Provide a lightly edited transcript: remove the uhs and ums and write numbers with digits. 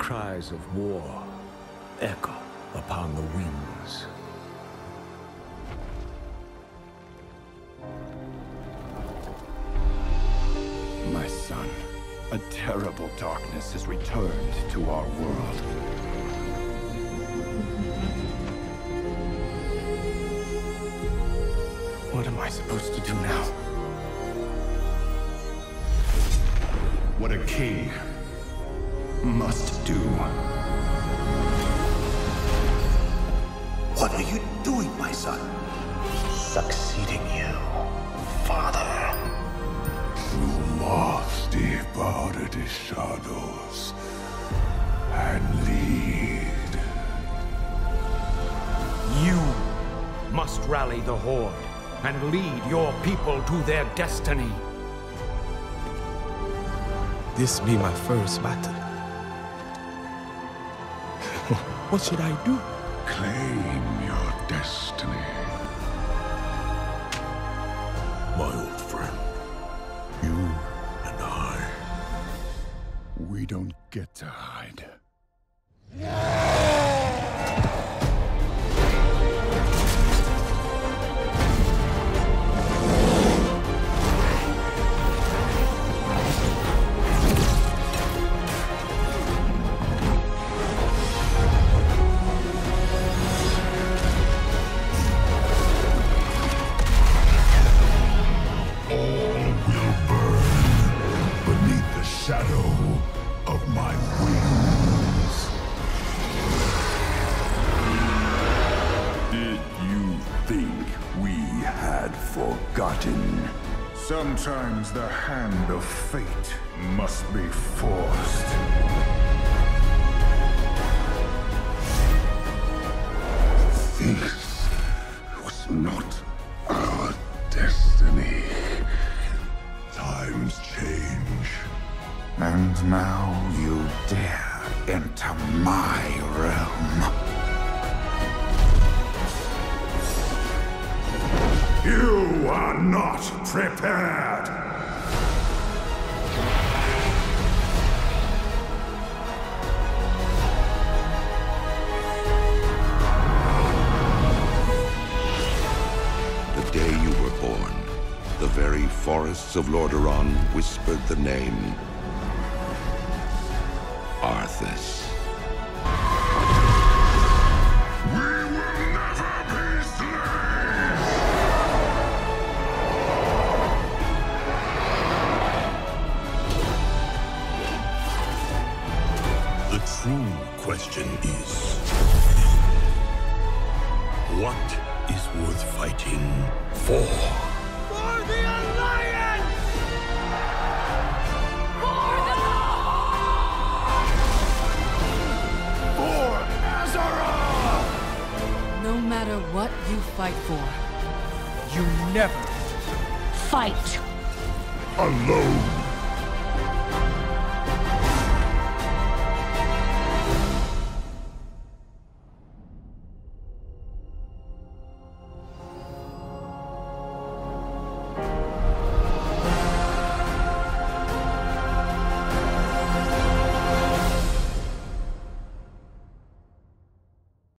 cries of war echo upon the winds. My son, a terrible darkness has returned to our world. What am I supposed to do now? What a king must do. What are you doing, my son? Succeeding you, father. You must devour the shadows and lead. You must rally the Horde and lead your people to their destiny. This be my first battle. What should I do? Claim your destiny. My old friend, you and I, we don't get to hide. Shadow of my wings. Did you think we had forgotten? Sometimes the hand of fate must be forced. This was not our destiny. Times change. And now you dare enter my realm. You are not prepared! The day you were born, the very forests of Lordaeron whispered the name Arthas. We will never be slaves! The true question is, what is worth fighting for? For the Alliance! No matter what you fight for, You never fight! Alone!